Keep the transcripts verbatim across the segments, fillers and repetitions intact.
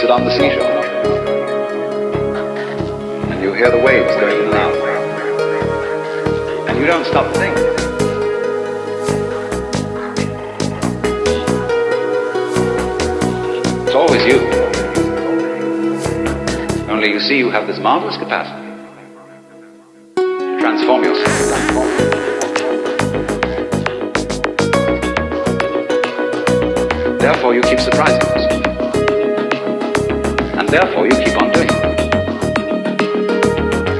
sit on the seashore, and you hear the waves going in and out, and you don't stop to think. It's always you. Only you see you have this marvelous capacity to transform yourself. Therefore you keep surprising us. And therefore you keep on doing it.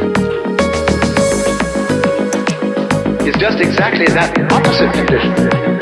It's just exactly that opposite condition